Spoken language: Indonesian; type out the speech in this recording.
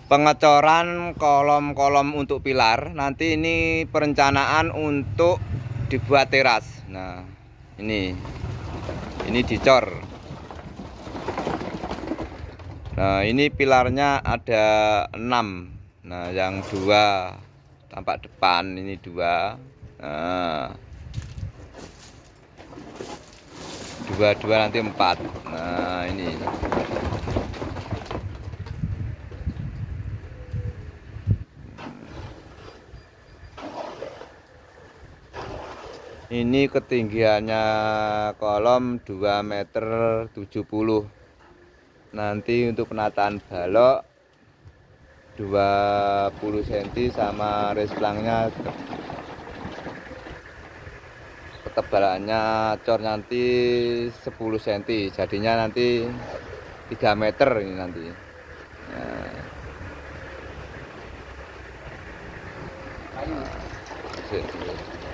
pengecoran kolom-kolom untuk pilar. Nanti ini perencanaan untuk dibuat teras. Nah, ini dicor. Nah, ini pilarnya ada 6. Nah, yang 2 tampak depan, ini 2. Nah, 2 nanti 4. Nah, ini ketinggiannya kolom 2,70 meter. Nanti untuk penataan balok 20 cm sama resplangnya, ketebalannya cor nanti 10 cm, jadinya nanti 3 meter ini nanti. Nah,